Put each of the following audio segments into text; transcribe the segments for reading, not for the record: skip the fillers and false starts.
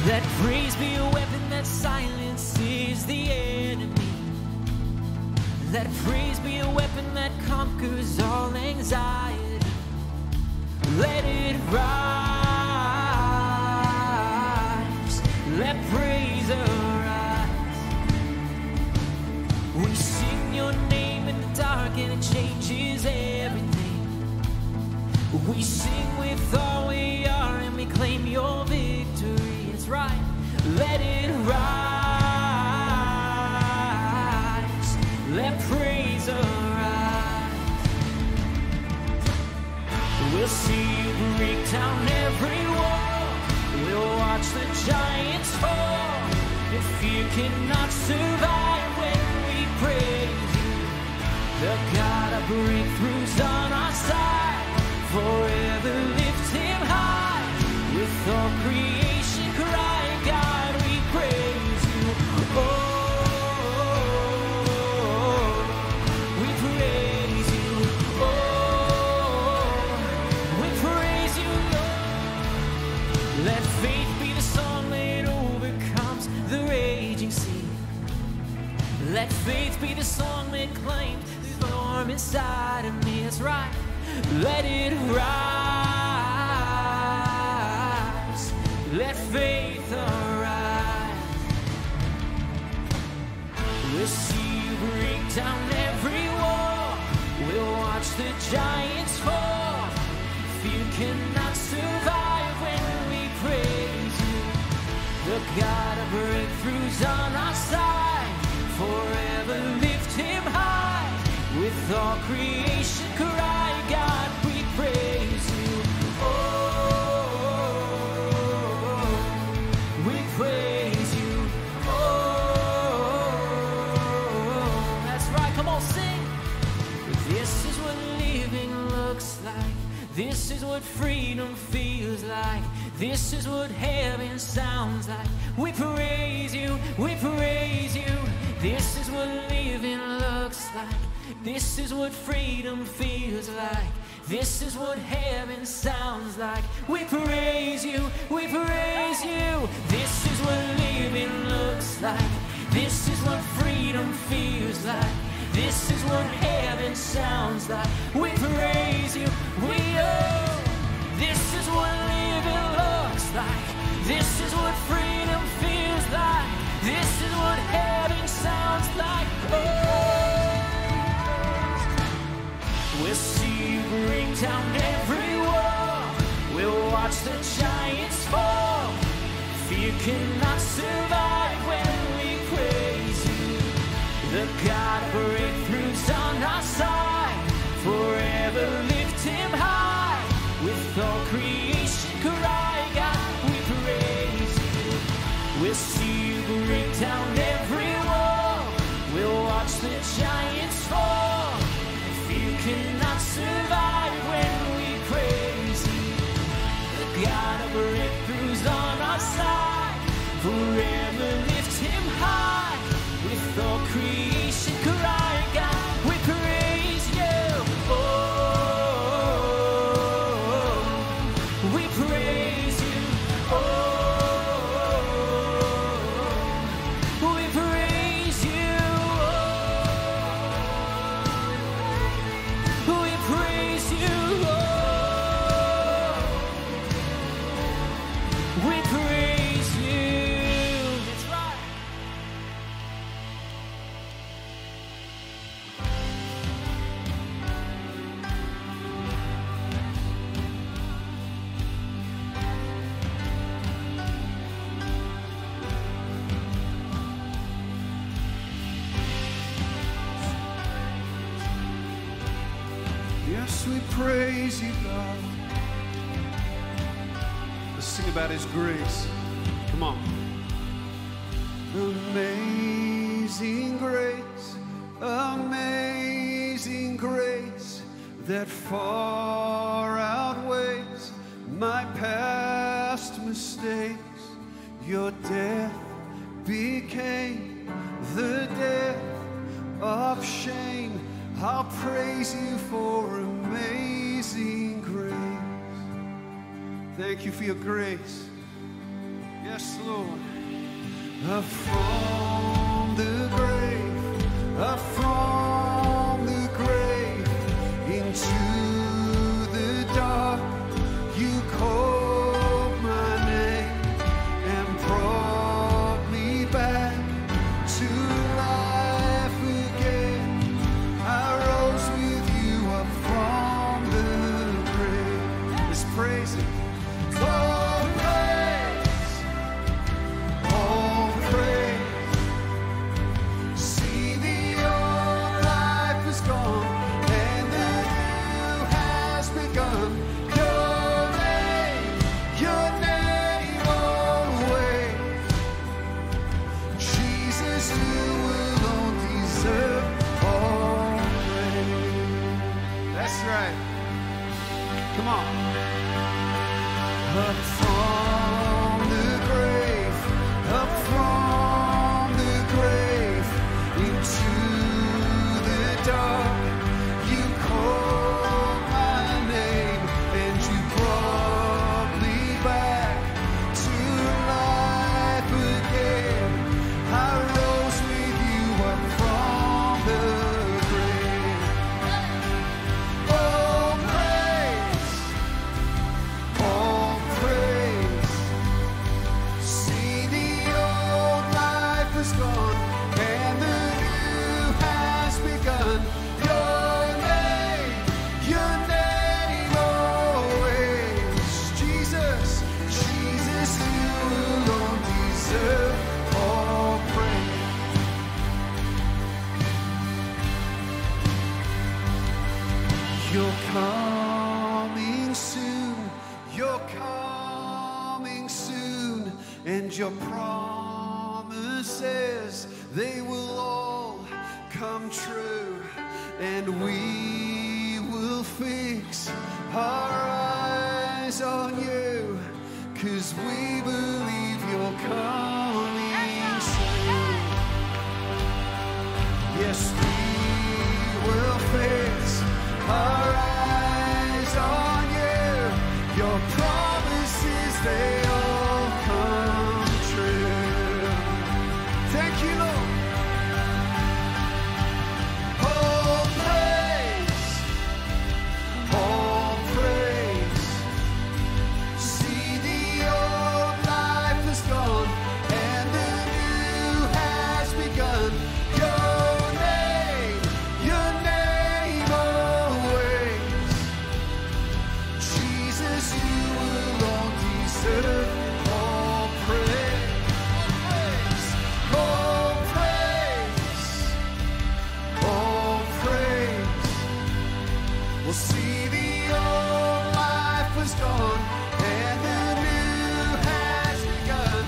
Let praise be a weapon that silences the enemy. Let praise be a weapon that conquers all anxiety. Let it rise. Let praise arise. We sing your name in the dark and it changes everything. We sing with all we are and we claim your victory. It's right. Let it rise. Let praise arise. We'll see you break down every wall. We'll watch the giants fall. If fear cannot survive when we praise you, the God of breakthroughs on our side. Forever lift him high. With all creation cry, God, we praise you. Oh, we praise you. Oh, we praise you, Lord. Let faith be the song that overcomes the raging sea. Let faith be the song that claims the storm inside of me. It's right. Let it rise. Let faith arise. We'll see you break down every wall. We'll watch the giants fall. Fear cannot survive when we praise you. The God of breakthroughs on our side. Forever lift him high. With all creation cry, God, we praise you. Oh, we praise you. Oh, that's right. Come on, sing. This is what living looks like. This is what freedom feels like. This is what heaven sounds like. We praise you. We praise you. This is what living looks like. This is what freedom feels like. This is what heaven sounds like. We praise you, we praise you. This is what living looks like. This is what freedom feels like. This is what heaven sounds like. We praise you, we oh. This is what living looks like. This is what freedom feels like. This is what heaven sounds like. Oh. We'll see you bring down every wall. We'll watch the giants fall. Fear cannot survive when we praise you. The God of breakthroughs on our side. Forever lift him high. With all creation cry, God, we praise you. We'll see you bring down every wall. We'll watch the giants fall. Fear cannot survive when we praise you. The God of breakthroughs on our side. Forever lift him high. With all creation cry, God, we praise you. Oh, we praise you. Oh, we praise you. Oh, we praise you. Oh, we praise you. That's right. Yes, we praise you, God. Let's sing about his grace. Come on. Amazing grace, amazing grace, that far outweighs my past mistakes. Your death became the death of shame. I'll praise you for amazing grace. Thank you for your grace. Yes. Yes, Lord. Up from the grave, up from the grave, into the dark, you called my name and brought me back to life again. I rose with you up from the grave. Let's praise it. Oh, praise, oh, praise. See, the old life is gone and the new has begun. Your name always. Jesus, you alone deserve all praise. That's right. Come on. Up from the grave, up from the grave, into the dark, you called my name and you brought me back to life again. I rose with you up from the grave. Oh, praise, see, the old life is gone and the new has begun. Your name always. Jesus, Jesus, you alone deserve all praise. You're coming soon, you're coming soon, and your promises, they will all come true, and we will fix our eyes on you, 'cause we believe you're coming soon. Yes, we will fix our eyes on you. Your promises, they all come true. Thank you, Lord. All praise. See, the old life is gone and the new has begun. Your name always. Jesus, you alone deserve all praise. All praise. All praise. Well, see, the old life was gone and the new has begun.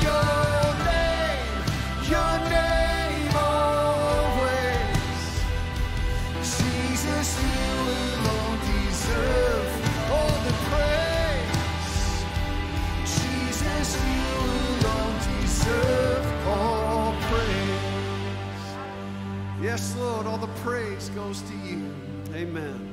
Your name always. Jesus, you alone deserve all the praise. Jesus, you alone deserve all praise. Yes, Lord, all the praise goes to you. Amen.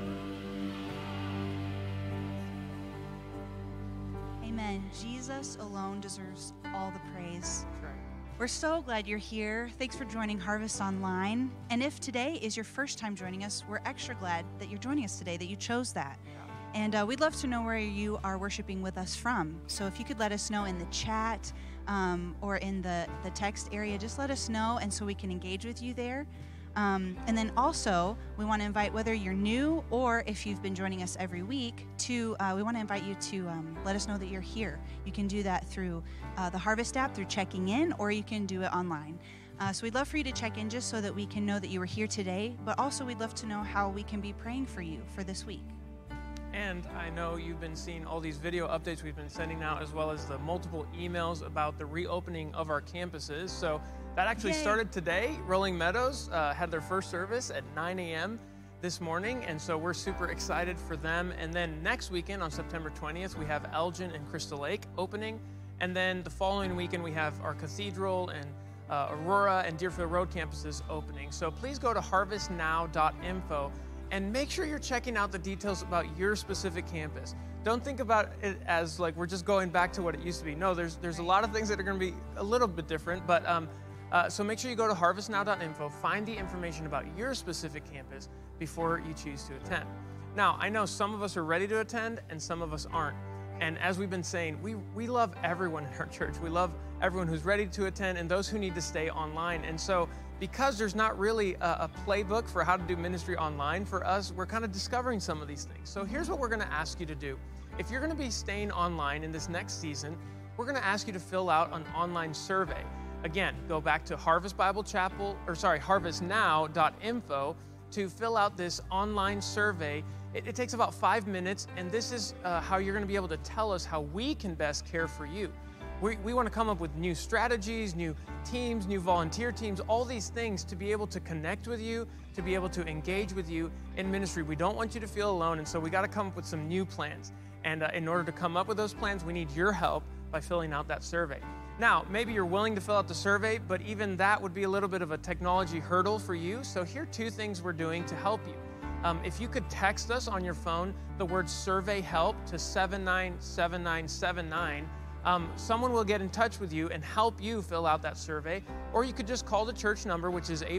Amen. Jesus alone deserves all the praise. We're so glad you're here. Thanks for joining Harvest Online. And if today is your first time joining us, we're extra glad that you're joining us today, that you chose that. And we'd love to know where you are worshiping with us from. So if you could let us know in the chat or in the text area, just let us know, and so we can engage with you there. And then also, we want to invite, whether you're new or if you've been joining us every week, we want to invite you to let us know that you're here. You can do that through the Harvest app, through checking in, or you can do it online. So we'd love for you to check in just so that we can know that you were here today, but also we'd love to know how we can be praying for you for this week. And I know you've been seeing all these video updates we've been sending out, as well as the multiple emails about the reopening of our campuses. So that actually started today. Rolling Meadows had their first service at 9 a.m. this morning, and so we're super excited for them. And then next weekend on September 20th, we have Elgin and Crystal Lake opening. And then the following weekend, we have our Cathedral and Aurora and Deerfield Road campuses opening. So please go to harvestnow.info And make sure you're checking out the details about your specific campus. Don't think about it as like we're just going back to what it used to be. No, there's a lot of things that are going to be a little bit different, but so make sure you go to harvestnow.info, find the information about your specific campus before you choose to attend. Now, I know some of us are ready to attend and some of us aren't. And as we've been saying, we love everyone in our church. We love everyone who's ready to attend and those who need to stay online. And so because there's not really a playbook for how to do ministry online for us, we're kind of discovering some of these things. So here's what we're going to ask you to do. If you're going to be staying online in this next season, we're going to ask you to fill out an online survey. Again, go back to harvestnow.info to fill out this online survey. It takes about 5 minutes, and this is how you're going to be able to tell us how we can best care for you. We want to come up with new strategies, new teams, new volunteer teams, all these things to be able to connect with you, to be able to engage with you in ministry. We don't want you to feel alone, and so we got to come up with some new plans. And in order to come up with those plans, we need your help by filling out that survey. Now, maybe you're willing to fill out the survey, but even that would be a little bit of a technology hurdle for you. So here are 2 things we're doing to help you. If you could text us on your phone the word survey help to 797979, someone will get in touch with you and help you fill out that survey. Or you could just call the church number, which is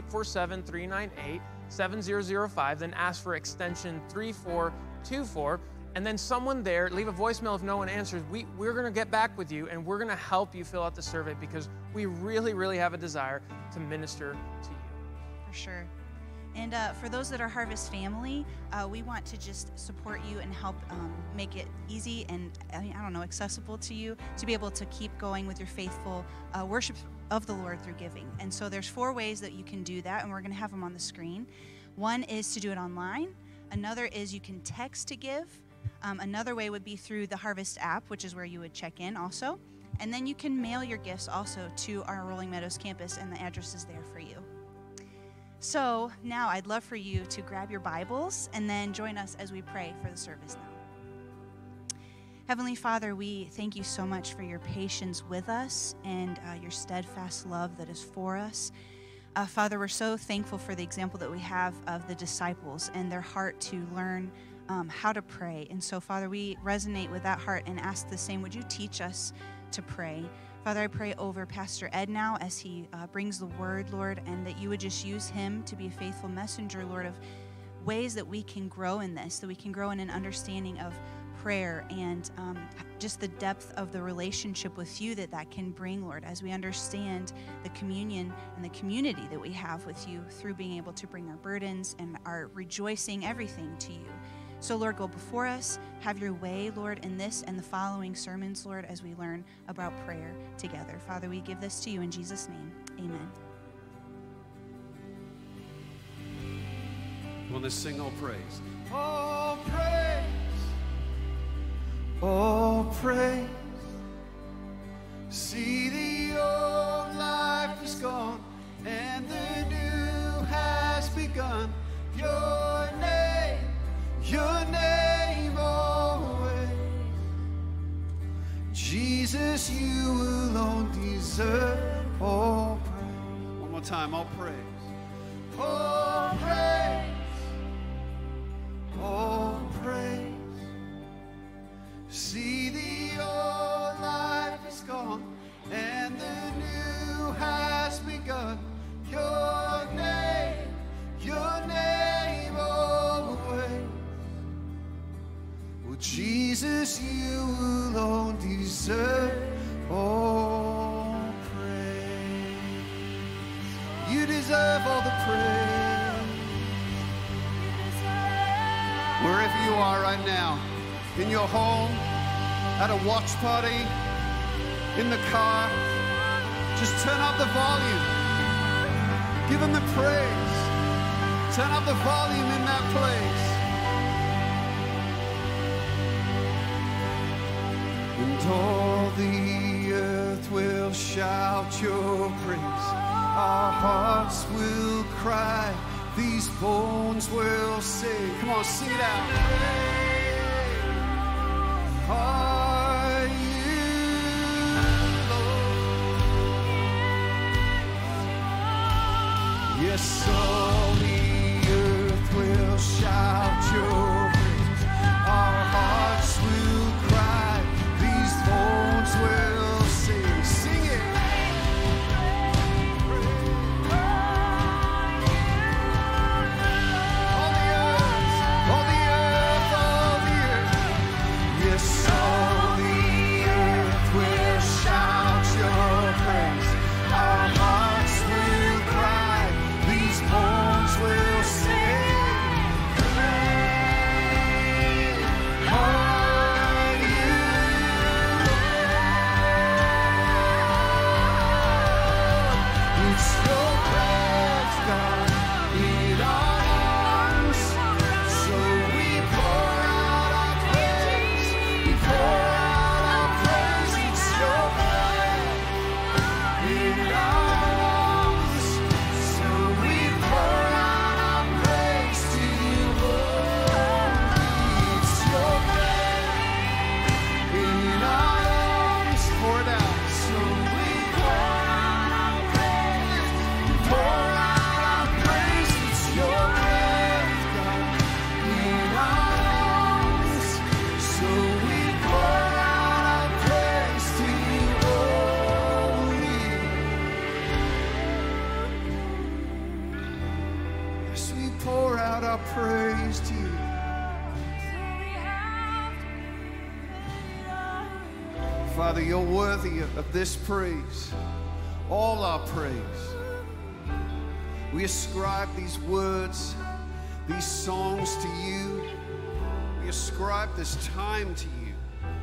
847-398-7005, then ask for extension 3424. And then someone there, leave a voicemail if no one answers. We're going to get back with you, and we're going to help you fill out the survey because we really, really have a desire to minister to you. For sure. And for those that are Harvest family, we want to just support you and help make it easy and, accessible to you to be able to keep going with your faithful worship of the Lord through giving. And so there's 4 ways that you can do that, and we're going to have them on the screen. One is to do it online. Another is you can text to give. Another way would be through the Harvest app, which is where you would check in also. And then you can mail your gifts also to our Rolling Meadows campus, and the address is there for you. So now I'd love for you to grab your Bibles and then join us as we pray for the service now. Heavenly Father, we thank you so much for your patience with us and your steadfast love that is for us. Father, we're so thankful for the example that we have of the disciples and their heart to learn how to pray. And so, Father, we resonate with that heart and ask the same. Would you teach us to pray? Father, I pray over Pastor Ed now as he brings the word, Lord, and that you would just use him to be a faithful messenger, Lord, of ways that we can grow in this, that we can grow in an understanding of prayer and just the depth of the relationship with you that can bring, Lord, as we understand the communion and the community that we have with you through being able to bring our burdens and our rejoicing, everything to you. So, Lord, go before us. Have your way, Lord, in this and the following sermons, Lord, as we learn about prayer together. Father, we give this to you in Jesus' name. Amen. We want to sing all praise. All praise. All praise. See, the old life is gone and the new has begun. Your name always. Jesus, you alone deserve all praise. One more time, all praise. All praise. All praise. See, the old life is gone and the new has begun. Your name always. Well, Jesus, you alone deserve all praise. You deserve all the praise. Wherever you are right now, in your home, at a watch party, in the car, just turn up the volume. Give him the praise. Turn up the volume in that place. And all the earth will shout your praise. Our hearts will cry. These bones will sing. Come on, sing it out. Are you Lord? Yes, all the earth will shout. Father, you're worthy of this praise, all our praise. We ascribe these words, these songs to you. We ascribe this time to you.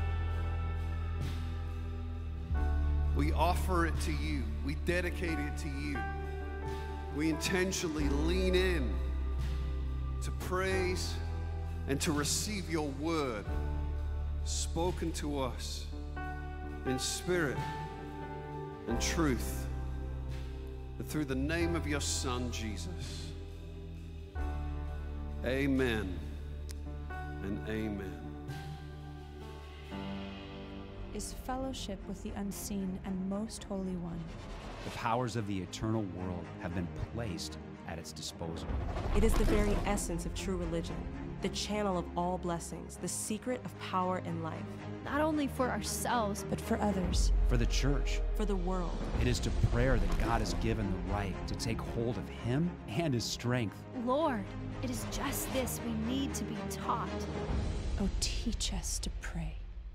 We offer it to you. We dedicate it to you. We intentionally lean in to praise and to receive your word spoken to us in spirit and truth, and through the name of your Son, Jesus. Amen and amen. Is fellowship with the unseen and most holy one. The powers of the eternal world have been placed at its disposal. It is the very essence of true religion, the channel of all blessings, the secret of power and life. Not only for ourselves, But for others. For the church, For the world. it is to prayer that God has given the right to take hold of Him and His strength. Lord, it is just this we need to be taught. Oh, teach us to pray.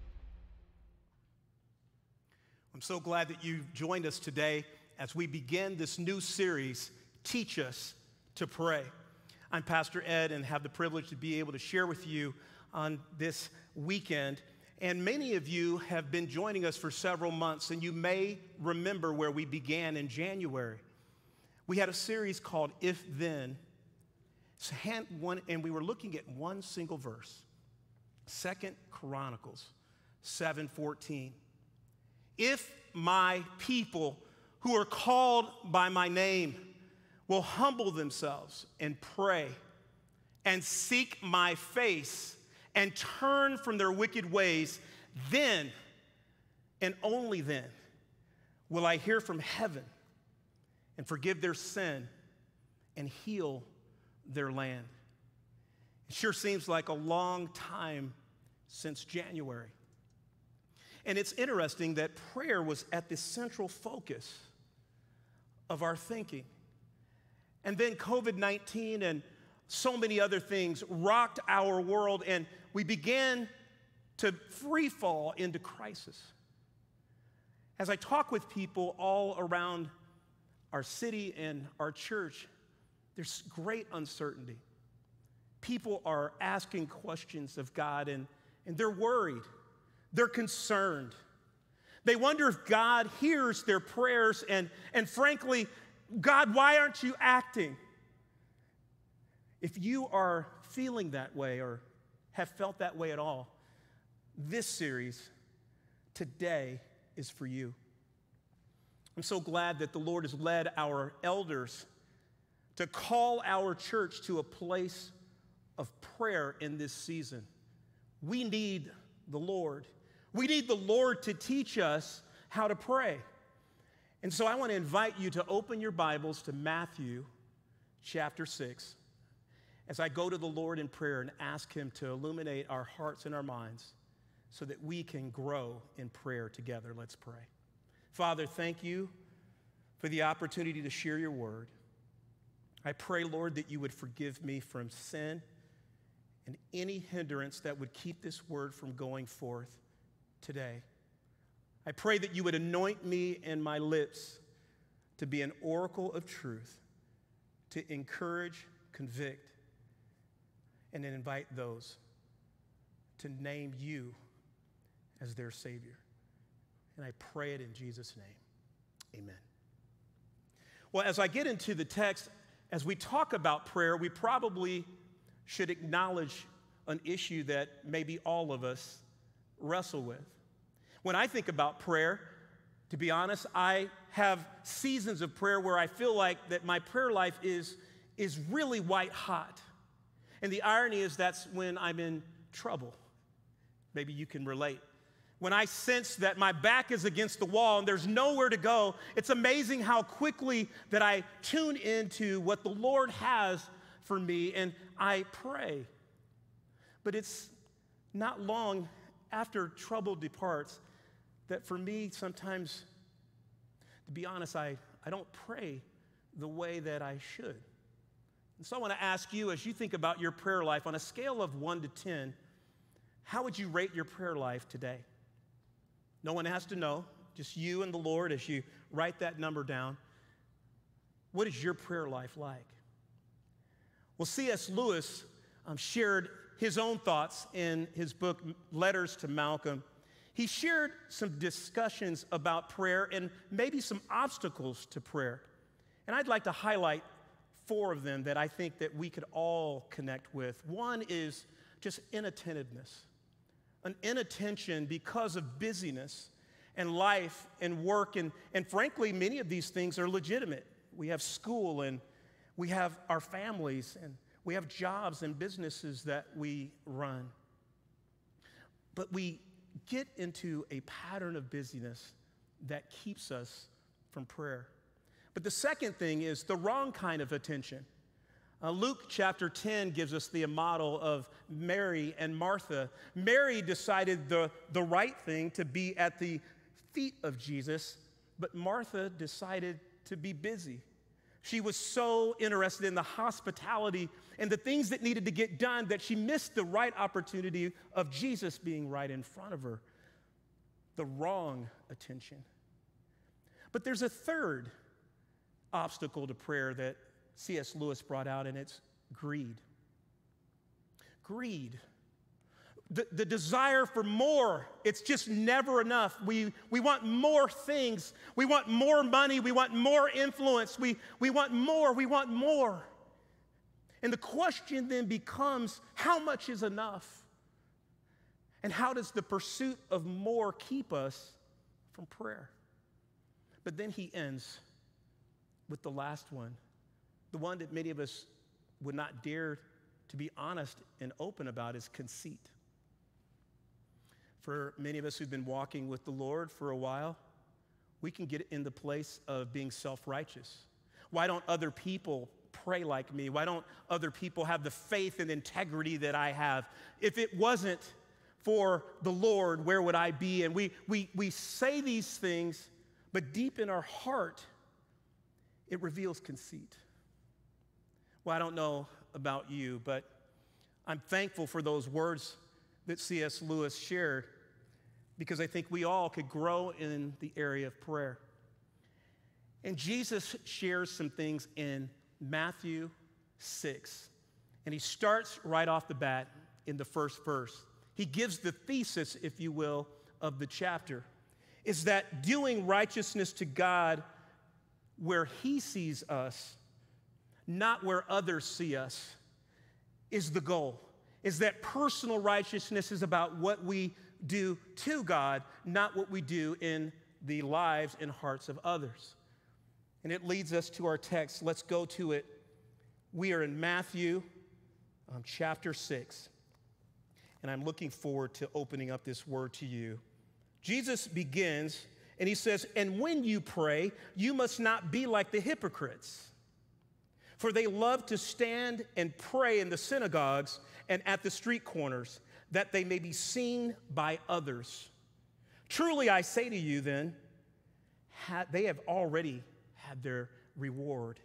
I'm so glad that you've joined us today as we begin this new series, Teach Us to Pray. I'm Pastor Ed and have the privilege to be able to share with you on this weekend. And many of you have been joining us for several months, and you may remember where we began in January. We had a series called If Then, and we were looking at one single verse, 2 Chronicles 7:14. If my people who are called by my name will humble themselves and pray and seek my face and turn from their wicked ways, then and only then will I hear from heaven and forgive their sin and heal their land. It sure seems like a long time since January. And it's interesting that prayer was at the central focus of our thinking. And then COVID-19 and so many other things rocked our world, and we began to free fall into crisis. As I talk with people all around our city and our church, there's great uncertainty. People are asking questions of God, and they're worried. They're concerned. They wonder if God hears their prayers, and frankly, God, why aren't you acting? If you are feeling that way or have felt that way at all, this series today is for you. I'm so glad that the Lord has led our elders to call our church to a place of prayer in this season. We need the Lord. We need the Lord to teach us how to pray. And so I want to invite you to open your Bibles to Matthew chapter 6 as I go to the Lord in prayer and ask Him to illuminate our hearts and our minds so that we can grow in prayer together. Let's pray. Father, thank you for the opportunity to share your word. I pray, Lord, that you would forgive me from sin and any hindrance that would keep this word from going forth today. I pray that you would anoint me and my lips to be an oracle of truth, to encourage, convict, and then invite those to name you as their Savior. And I pray it in Jesus' name. Amen. Well, as I get into the text, as we talk about prayer, we probably should acknowledge an issue that maybe all of us wrestle with. When I think about prayer, to be honest, I have seasons of prayer where I feel like that my prayer life is really white hot. And the irony is that's when I'm in trouble. Maybe you can relate. When I sense that my back is against the wall and there's nowhere to go, it's amazing how quickly that I tune into what the Lord has for me and I pray. But it's not long after trouble departs that for me sometimes, to be honest, I don't pray the way that I should. And so I want to ask you, as you think about your prayer life, on a scale of 1 to 10, how would you rate your prayer life today? No one has to know, just you and the Lord as you write that number down. What is your prayer life like? Well, C.S. Lewis shared his own thoughts in his book, Letters to Malcolm. He shared some discussions about prayer and maybe some obstacles to prayer. And I'd like to highlight 4 of them that I think that we could all connect with. One is just inattentiveness, an inattention because of busyness and life and work. And frankly, many of these things are legitimate. We have school and we have our families and we have jobs and businesses that we run. But we get into a pattern of busyness that keeps us from prayer. But the second thing is the wrong kind of attention. Luke chapter 10 gives us the model of Mary and Martha. Mary decided the right thing to be at the feet of Jesus, but Martha decided to be busy. She was so interested in the hospitality and the things that needed to get done that she missed the right opportunity of Jesus being right in front of her. The wrong attention. But there's a third obstacle to prayer that C.S. Lewis brought out, and it's greed. Greed. The desire for more. It's just never enough. We want more things. We want more money. We want more influence. We want more. We want more. And the question then becomes, how much is enough? And how does the pursuit of more keep us from prayer? But then he ends with the last one, the one that many of us would not dare to be honest and open about, is conceit. For many of us who've been walking with the Lord for a while, we can get in the place of being self-righteous. Why don't other people pray like me? Why don't other people have the faith and integrity that I have? If it wasn't for the Lord, where would I be? And we say these things, but deep in our heart, it reveals conceit. Well, I don't know about you, but I'm thankful for those words that C.S. Lewis shared, because I think we all could grow in the area of prayer. And Jesus shares some things in Matthew 6, and he starts right off the bat in the first verse. He gives the thesis, if you will, of the chapter, is that doing righteousness to God where he sees us, not where others see us, is the goal. Is that personal righteousness is about what we do to God, not what we do in the lives and hearts of others. And it leads us to our text. Let's go to it. We are in Matthew chapter 6. And I'm looking forward to opening up this word to you. Jesus begins, and he says, "And when you pray, you must not be like the hypocrites, for they love to stand and pray in the synagogues and at the street corners, that they may be seen by others. Truly I say to you then, they have already had their reward.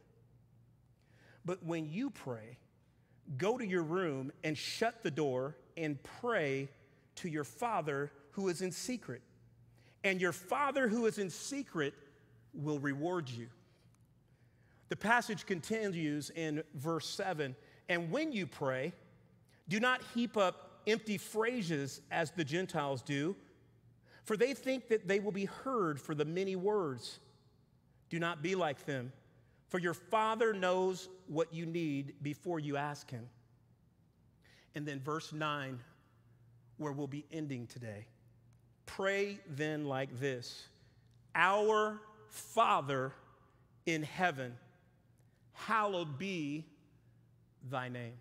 But when you pray, go to your room and shut the door and pray to your Father who is in secret. And your Father who is in secret will reward you." The passage continues in verse 7. "And when you pray, do not heap up empty phrases as the Gentiles do, for they think that they will be heard for the many words. Do not be like them, for your Father knows what you need before you ask him." And then verse 9, where we'll be ending today. "Pray then like this: Our Father in heaven, hallowed be thy name."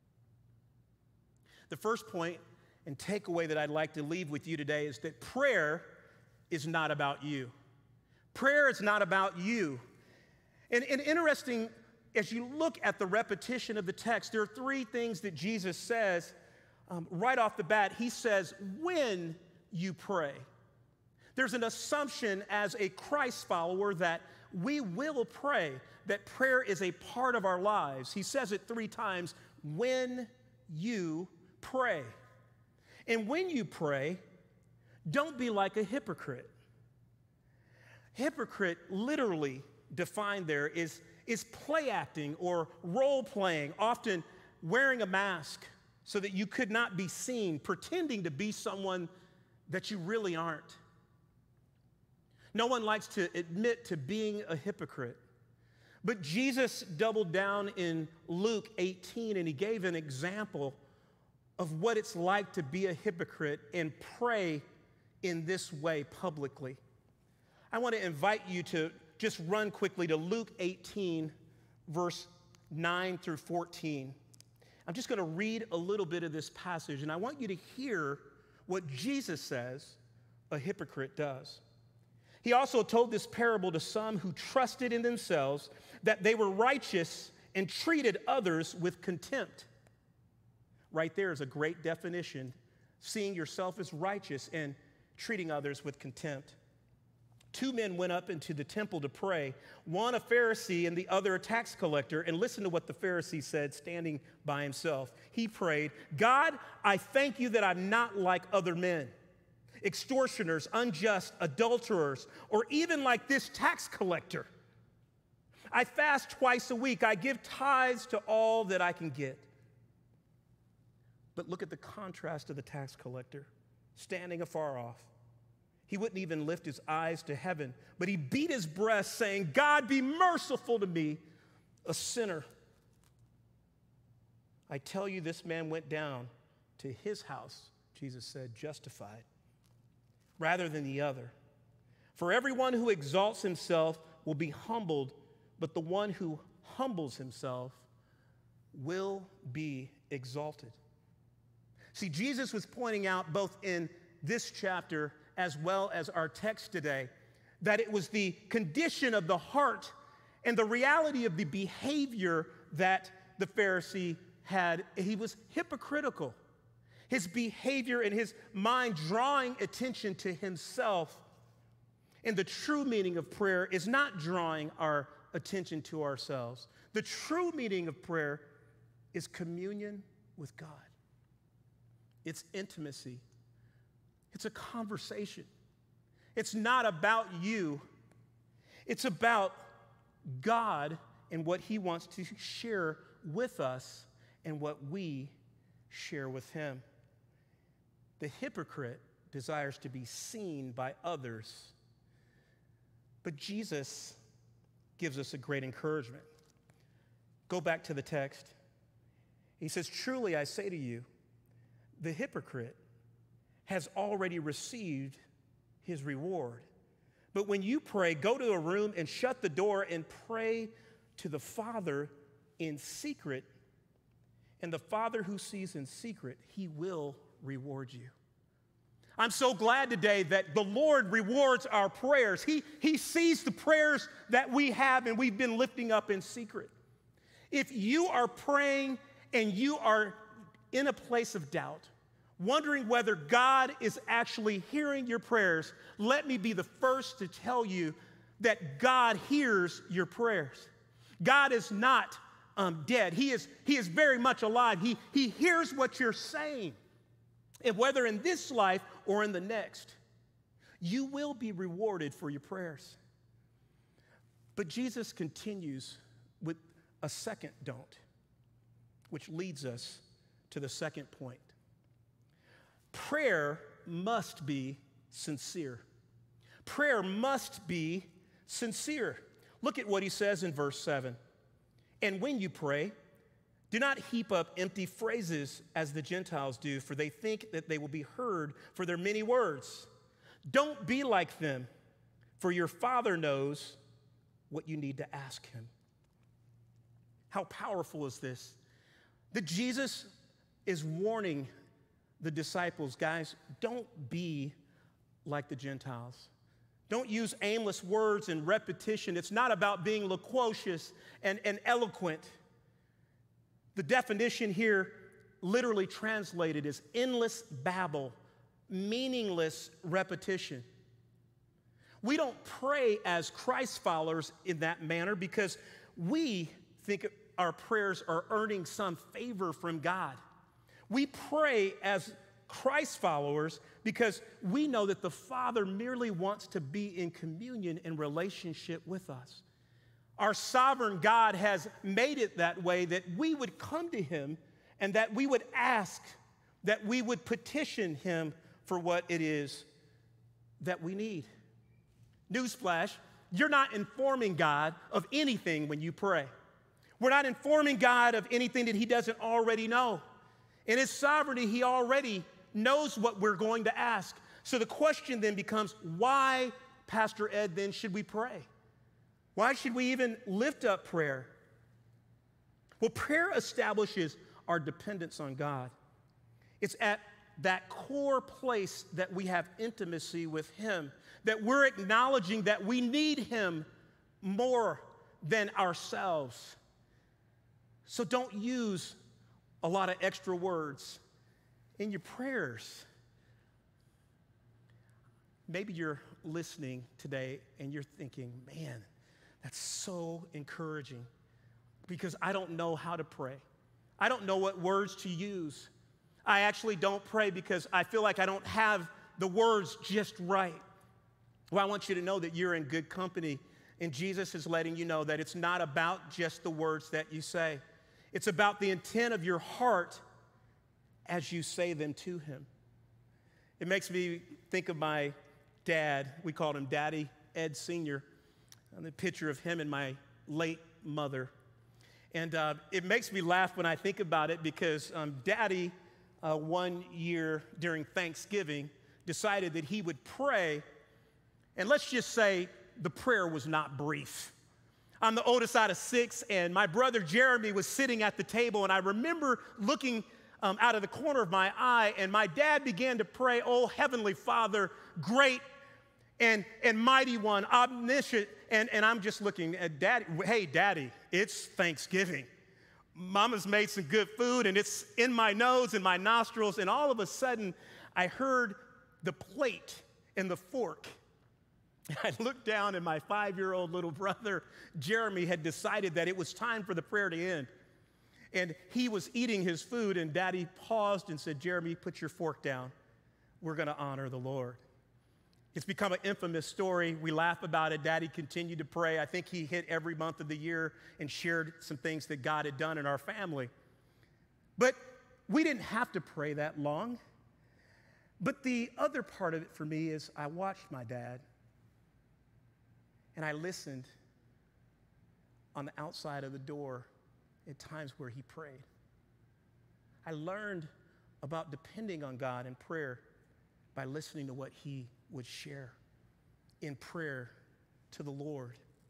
The first point and takeaway that I'd like to leave with you today is that prayer is not about you. Prayer is not about you. And interesting, as you look at the repetition of the text, there are 3 things that Jesus says right off the bat. He says, when you pray. There's an assumption as a Christ follower that we will pray, that prayer is a part of our lives. He says it 3 times, when you pray. And when you pray, Don't be like a hypocrite. Hypocrite, literally defined there, is play acting or role playing, often wearing a mask so that you could not be seen, pretending to be someone that you really aren't. No one likes to admit to being a hypocrite. But Jesus doubled down in Luke 18, and he gave an example of what it's like to be a hypocrite and pray in this way publicly. I want to invite you to just run quickly to Luke 18, verse 9 through 14. I'm just going to read a little bit of this passage, and I want you to hear what Jesus says a hypocrite does. He also told this parable to some who trusted in themselves that they were righteous and treated others with contempt. Right there is a great definition, seeing yourself as righteous and treating others with contempt. Two men went up into the temple to pray, one a Pharisee and the other a tax collector. And listen to what the Pharisee said, standing by himself. He prayed, God, I thank you that I'm not like other men, extortioners, unjust, adulterers, or even like this tax collector. I fast twice a week. I give tithes to all that I can get. But look at the contrast of the tax collector, standing afar off. He wouldn't even lift his eyes to heaven, but he beat his breast, saying, God, be merciful to me, a sinner. I tell you, this man went down to his house, Jesus said, justified, rather than the other. For everyone who exalts himself will be humbled, but the one who humbles himself will be exalted. See, Jesus was pointing out both in this chapter as well as our text today that it was the condition of the heart and the reality of the behavior that the Pharisee had. He was hypocritical. His behavior and his mind drawing attention to himself. And the true meaning of prayer is not drawing our attention to ourselves. The true meaning of prayer is communion with God. It's intimacy. It's a conversation. It's not about you. It's about God and what he wants to share with us and what we share with him. The hypocrite desires to be seen by others, but Jesus gives us a great encouragement. Go back to the text. He says, truly I say to you, the hypocrite has already received his reward. But when you pray, go to a room and shut the door and pray to the Father in secret. And the Father who sees in secret, he will reward you. I'm so glad today that the Lord rewards our prayers. He sees the prayers that we have and we've been lifting up in secret. If you are praying and you are in a place of doubt, wondering whether God is actually hearing your prayers, let me be the first to tell you that God hears your prayers. God is not dead. He is very much alive. He hears what you're saying. And whether in this life or in the next, you will be rewarded for your prayers. But Jesus continues with a second don't, which leads us to the second point. Prayer must be sincere. Prayer must be sincere. Look at what he says in verse 7. And when you pray, do not heap up empty phrases as the Gentiles do, for they think that they will be heard for their many words. Don't be like them, for your Father knows what you need to ask him. How powerful is this? That Jesus is warning the disciples, guys, don't be like the Gentiles. Don't use aimless words and repetition. It's not about being loquacious and eloquent. The definition here, literally translated, is endless babble, meaningless repetition. We don't pray as Christ followers in that manner because we think our prayers are earning some favor from God. We pray as Christ followers because we know that the Father merely wants to be in communion and relationship with us. Our sovereign God has made it that way that we would come to him and that we would ask, that we would petition him for what it is that we need. Newsflash, you're not informing God of anything when you pray. We're not informing God of anything that he doesn't already know. In his sovereignty, he already knows what we're going to ask. So the question then becomes, why, Pastor Ed, then should we pray? Why should we even lift up prayer? Well, prayer establishes our dependence on God. It's at that core place that we have intimacy with him, that we're acknowledging that we need him more than ourselves. So don't use a lot of extra words in your prayers. Maybe you're listening today and you're thinking, man, that's so encouraging because I don't know how to pray. I don't know what words to use. I actually don't pray because I feel like I don't have the words just right. Well, I want you to know that you're in good company, and Jesus is letting you know that it's not about just the words that you say. It's about the intent of your heart as you say them to him. It makes me think of my dad. We called him Daddy Ed Sr., and the picture of him and my late mother. And it makes me laugh when I think about it because Daddy, one year during Thanksgiving, decided that he would pray, and let's just say the prayer was not brief. I'm the oldest out of 6, and my brother Jeremy was sitting at the table, and I remember looking out of the corner of my eye, and my dad began to pray, "Oh, Heavenly Father, great and mighty one, omniscient," and I'm just looking at Daddy. Hey, Daddy, it's Thanksgiving. Mama's made some good food, and it's in my nose and my nostrils, and all of a sudden, I heard the plate and the fork. I looked down, and my 5-year-old little brother, Jeremy, had decided that it was time for the prayer to end. And he was eating his food, and Daddy paused and said, "Jeremy, put your fork down. We're going to honor the Lord." It's become an infamous story. We laugh about it. Daddy continued to pray. I think he hit every month of the year and shared some things that God had done in our family. But we didn't have to pray that long. But the other part of it for me is I watched my dad, and I listened on the outside of the door at times where he prayed. I learned about depending on God in prayer by listening to what he would share in prayer to the Lord.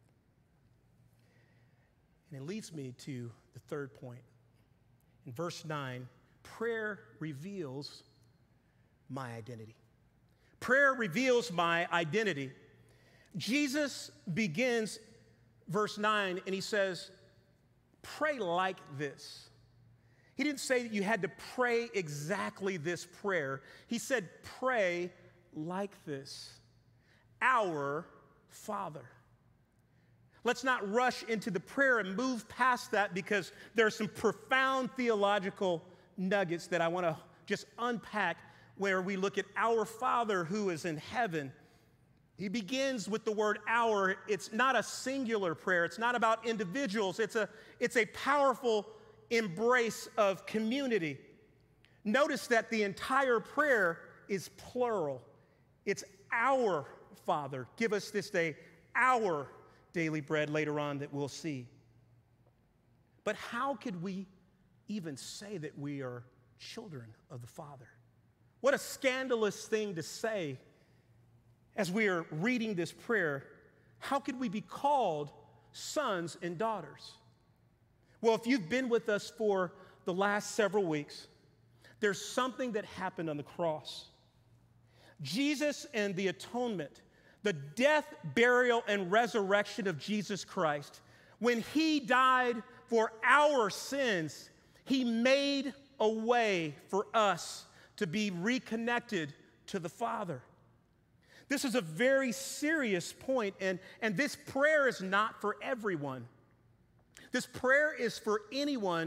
And it leads me to the third point. In verse 9, prayer reveals my identity. Prayer reveals my identity. Jesus begins verse 9 and he says, pray like this. He didn't say that you had to pray exactly this prayer. He said, pray like this. Our Father. Let's not rush into the prayer and move past that because there are some profound theological nuggets that I want to just unpack where we look at our Father who is in heaven. He begins with the word our. It's not a singular prayer. It's not about individuals. It's a powerful embrace of community. Notice that the entire prayer is plural. It's our Father. Give us this day our daily bread later on that we'll see. But how could we even say that we are children of the Father? What a scandalous thing to say as we are reading this prayer. How could we be called sons and daughters? Well, if you've been with us for the last several weeks, there's something that happened on the cross. Jesus and the atonement, the death, burial, and resurrection of Jesus Christ, when he died for our sins, he made a way for us to be reconnected to the Father. This is a very serious point, and this prayer is not for everyone. This prayer is for anyone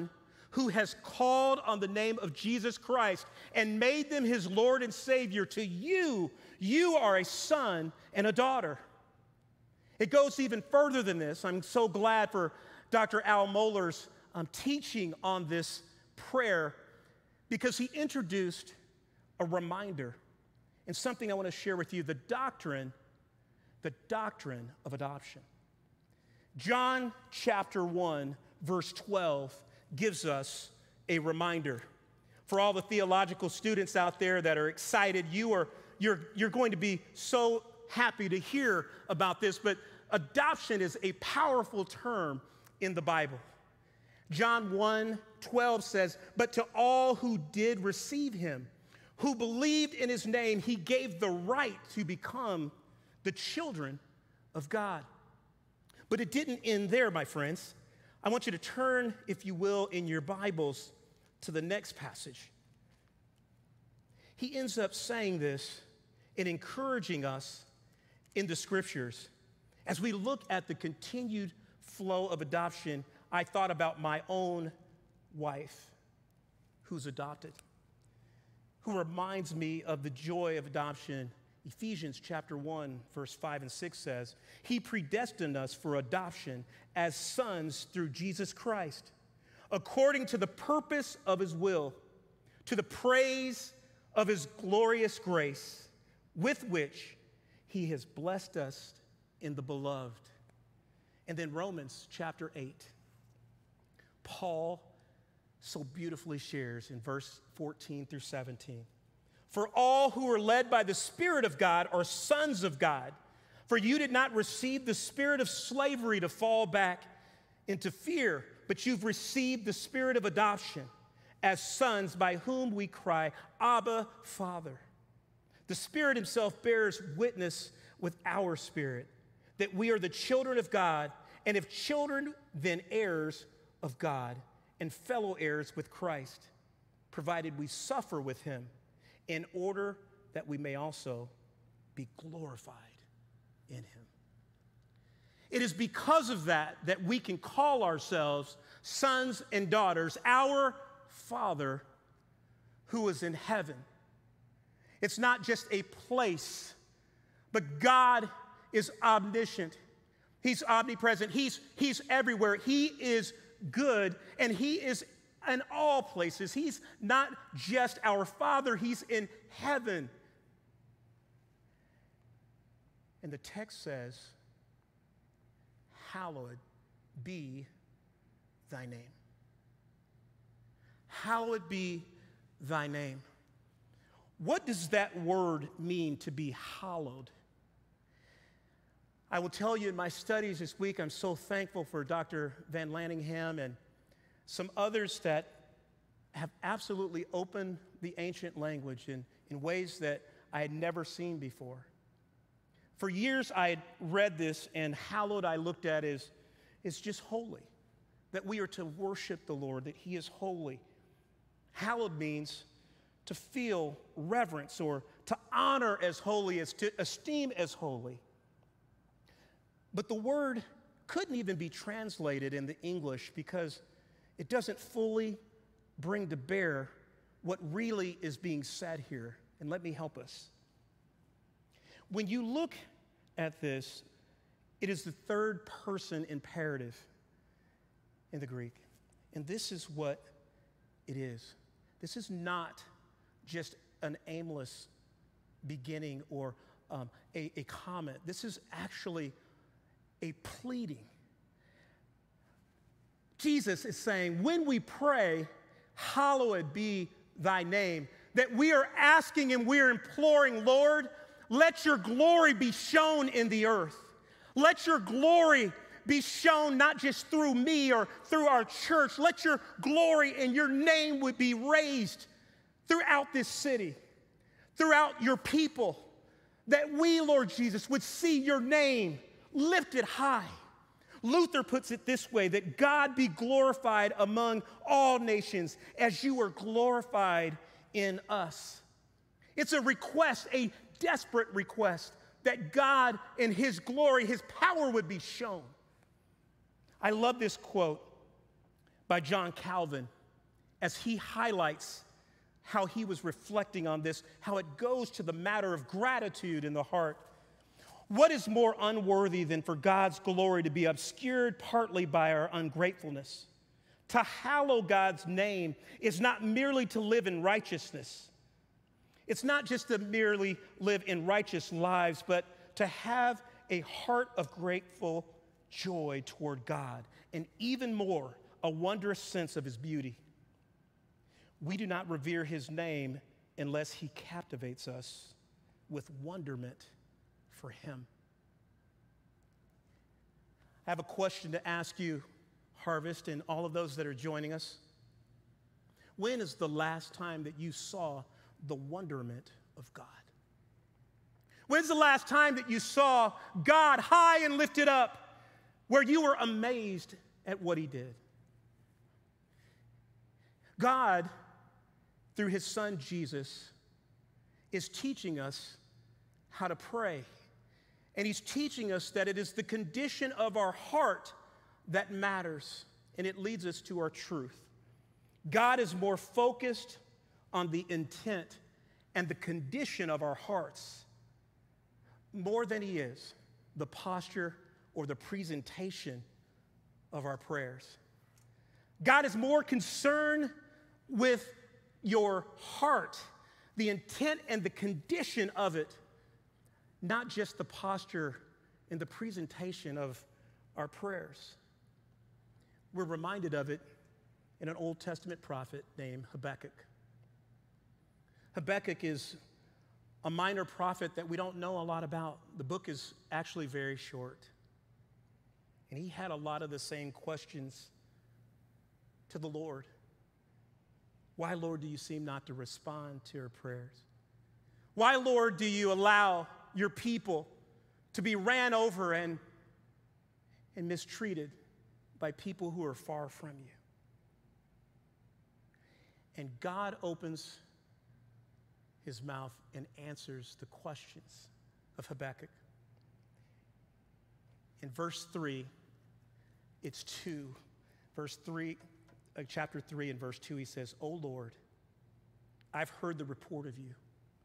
who has called on the name of Jesus Christ and made them his Lord and Savior, to you, you are a son and a daughter. It goes even further than this. I'm so glad for Dr. Al Mohler's teaching on this prayer, because he introduced a reminder and something I want to share with you, the doctrine of adoption. John chapter 1, verse 12 gives us a reminder. For all the theological students out there that are excited, you're going to be so happy to hear about this, but adoption is a powerful term in the Bible. John 1:12 says, "But to all who did receive him, who believed in his name, he gave the right to become the children of God." But it didn't end there, my friends. I want you to turn, if you will, in your Bibles to the next passage. He ends up saying this and encouraging us in the scriptures. As we look at the continued flow of adoption, I thought about my own wife, who's adopted, who reminds me of the joy of adoption. Ephesians chapter 1, verse 5 and 6 says, "He predestined us for adoption as sons through Jesus Christ, according to the purpose of his will, to the praise of his glorious grace, with which he has blessed us in the beloved." And then Romans chapter 8, Paul so beautifully shares in verse 14 through 17. "For all who are led by the Spirit of God are sons of God. For you did not receive the spirit of slavery to fall back into fear, but you've received the spirit of adoption as sons, by whom we cry, 'Abba, Father.' The Spirit himself bears witness with our spirit that we are the children of God, and if children, then heirs of God and fellow heirs with Christ, provided we suffer with him, in order that we may also be glorified in him." It is because of that that we can call ourselves sons and daughters. Our Father who is in heaven. It's not just a place, but God is omniscient. He's omnipresent. He's everywhere. He is good, and he is in all places. He's not just our Father, he's in heaven. And the text says, "Hallowed be thy name." Hallowed be thy name. What does that word mean, to be hallowed? I will tell you, in my studies this week, I'm so thankful for Dr. Van Lanningham and some others that have absolutely opened the ancient language in ways that I had never seen before. For years, I had read this, and hallowed I looked at is just holy, that we are to worship the Lord, that he is holy. Hallowed means to feel reverence or to honor as holy, as to esteem as holy. But the word couldn't even be translated in the English because it doesn't fully bring to bear what really is being said here. And let me help us. When you look at this, it is the third person imperative in the Greek. And this is what it is. This is not just an aimless beginning or a comment. This is actually a pleading. Jesus is saying, when we pray, "Hallowed be thy name," that we are asking and we are imploring, Lord, let your glory be shown in the earth. Let your glory be shown not just through me or through our church. Let your glory and your name would be raised throughout this city, throughout your people, that we, Lord Jesus, would see your name lifted high. Luther puts it this way, that God be glorified among all nations as you are glorified in us. It's a request, a desperate request, that God in his glory, his power would be shown. I love this quote by John Calvin. as he highlights how he was reflecting on this, how it goes to the matter of gratitude in the heart. What is more unworthy than for God's glory to be obscured partly by our ungratefulness? To hallow God's name is not merely to live in righteousness. It's not just to merely live in righteous lives, but to have a heart of grateful joy toward God, and even more, a wondrous sense of his beauty. We do not revere his name unless he captivates us with wonderment for him. I have a question to ask you, Harvest, and all of those that are joining us. When is the last time that you saw the wonderment of God? When's the last time that you saw God high and lifted up, where you were amazed at what he did? God, through his son Jesus, is teaching us how to pray. And he's teaching us that it is the condition of our heart that matters, and it leads us to our truth. God is more focused on the intent and the condition of our hearts more than he is the posture or the presentation of our prayers. God is more concerned with your heart, the intent and the condition of it, not just the posture and the presentation of our prayers. We're reminded of it in an Old Testament prophet named Habakkuk. Habakkuk is a minor prophet that we don't know a lot about. The book is actually very short. And he had a lot of the same questions to the Lord. Why, Lord, do you seem not to respond to our prayers? Why, Lord, do you allow your people to be ran over and mistreated by people who are far from you? And God opens his mouth and answers the questions of Habakkuk. In verse 3, it's 2. Chapter 3 and verse 2, he says, "O Lord, I've heard the report of you.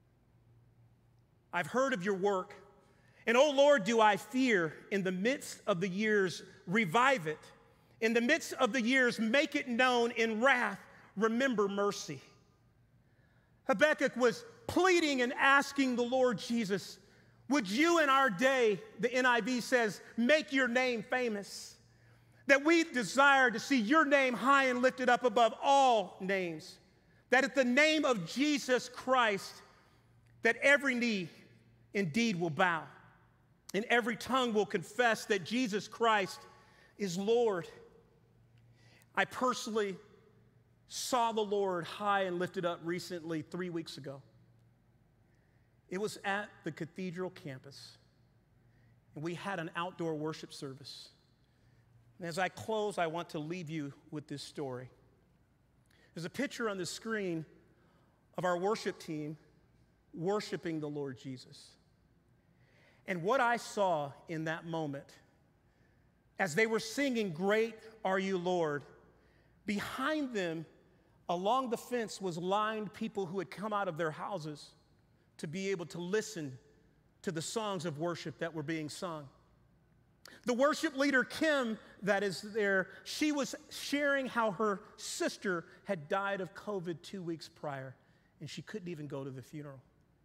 I've heard of your work. And, O Lord, do I fear in the midst of the years, revive it. In the midst of the years, make it known. In wrath, remember mercy." Habakkuk was pleading and asking the Lord Jesus, would you in our day, the NIV says, make your name famous, that we desire to see your name high and lifted up above all names, that at the name of Jesus Christ, that every knee indeed will bow, and every tongue will confess that Jesus Christ is Lord. I personally saw the Lord high and lifted up recently, 3 weeks ago. It was at the cathedral campus, and we had an outdoor worship service. And as I close, I want to leave you with this story. There's a picture on the screen of our worship team worshiping the Lord Jesus. And what I saw in that moment, as they were singing, "Great Are You, Lord," behind them, along the fence, was lined people who had come out of their houses to be able to listen to the songs of worship that were being sung. The worship leader, Kim, that is there, she was sharing how her sister had died of COVID 2 weeks prior, and she couldn't even go to the funeral.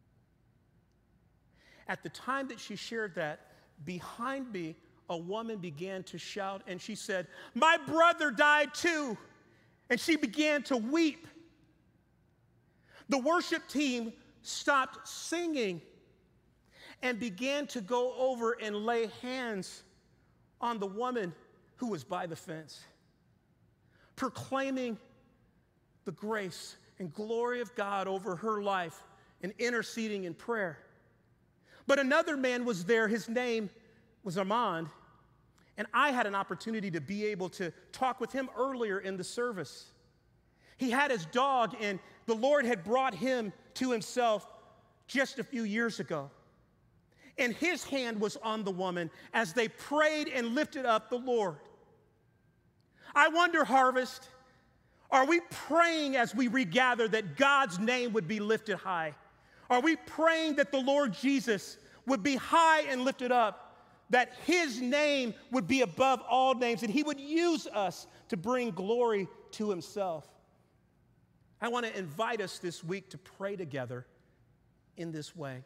At the time that she shared that, behind me, a woman began to shout, and she said, "My brother died too." And she began to weep. The worship team stopped singing and began to go over and lay hands on the woman who was by the fence, proclaiming the grace and glory of God over her life and interceding in prayer. But another man was there. His name was Armand, and I had an opportunity to be able to talk with him earlier in the service. He had his dog, and the Lord had brought him to himself just a few years ago. And his hand was on the woman as they prayed and lifted up the Lord. I wonder, Harvest, Are we praying as we regather that God's name would be lifted high? Are we praying that the Lord Jesus would be high and lifted up, that his name would be above all names, and he would use us to bring glory to himself? I want to invite us this week to pray together in this way.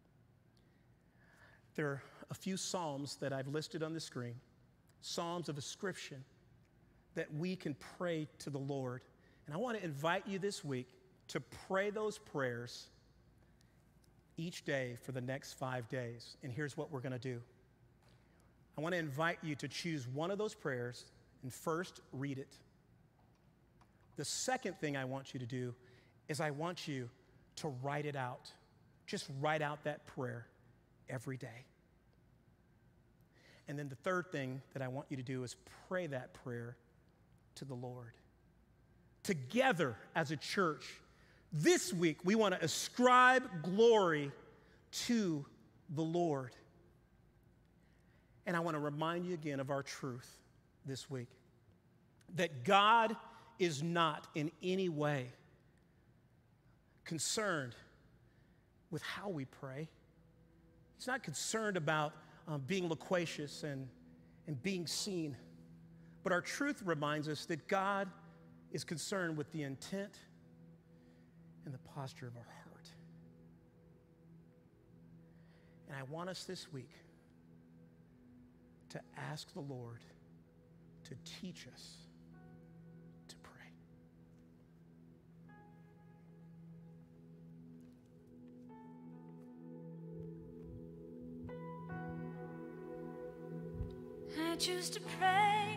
There are a few psalms that I've listed on the screen, psalms of ascription that we can pray to the Lord. And I want to invite you this week to pray those prayers each day for the next 5 days. And here's what we're going to do. I want to invite you to choose one of those prayers and first read it. The second thing I want you to do is I want you to write it out. Just write out that prayer every day. And then the third thing that I want you to do is pray that prayer to the Lord. Together as a church, this week we want to ascribe glory to the Lord. And I want to remind you again of our truth this week, that God is not in any way concerned with how we pray. He's not concerned about being loquacious and being seen. But our truth reminds us that God is concerned with the intent and the posture of our heart. And I want us this week to ask the Lord to teach us to pray. I choose to praise,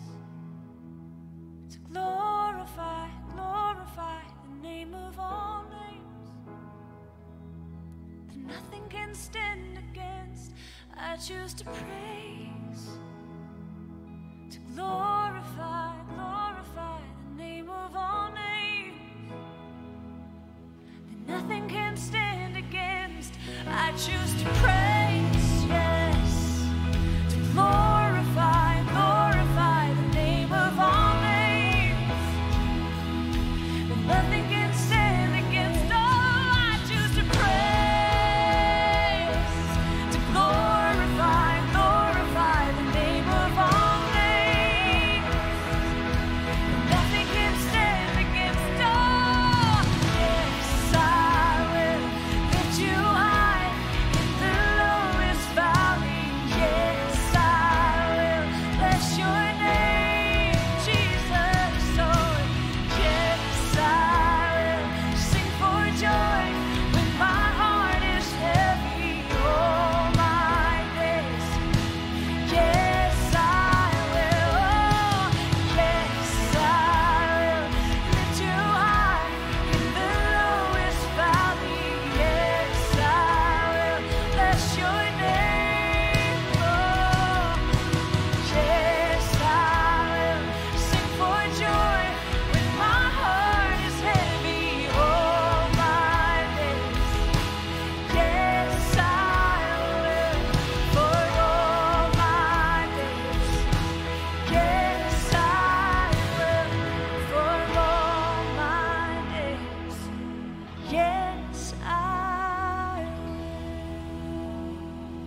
to glorify the name of all names, that nothing can stand against. I choose to praise, to glorify the name of all names, that nothing can stand against. I choose to praise, yes, to glorify the name of all names, that nothing can stand against. Oh, I choose to praise, to glorify the name of all names, that nothing can stand against. Oh, yes, I will lift you high in the lowest valley. Yes, I will bless your name, Jesus. Oh, yes, I will sing for joy when my heart is heavy all my days. Yes, I will. Oh, yes, I will lift you high in the lowest valley. Yes, I will bless your name. Oh, yes, I will sing for joy when my heart is heavy all my days. Yes, I will for all my days. Yes, I will for all my days. Yes, I will.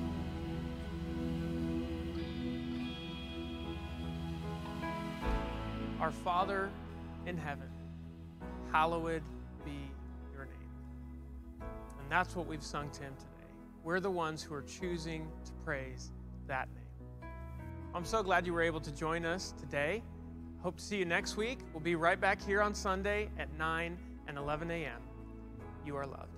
Our Father in heaven, hallowed be your name. And that's what we've sung to him today. We're the ones who are choosing to praise that name. I'm so glad you were able to join us today. Hope to see you next week. We'll be right back here on Sunday at 9 and 11 a.m. You are loved.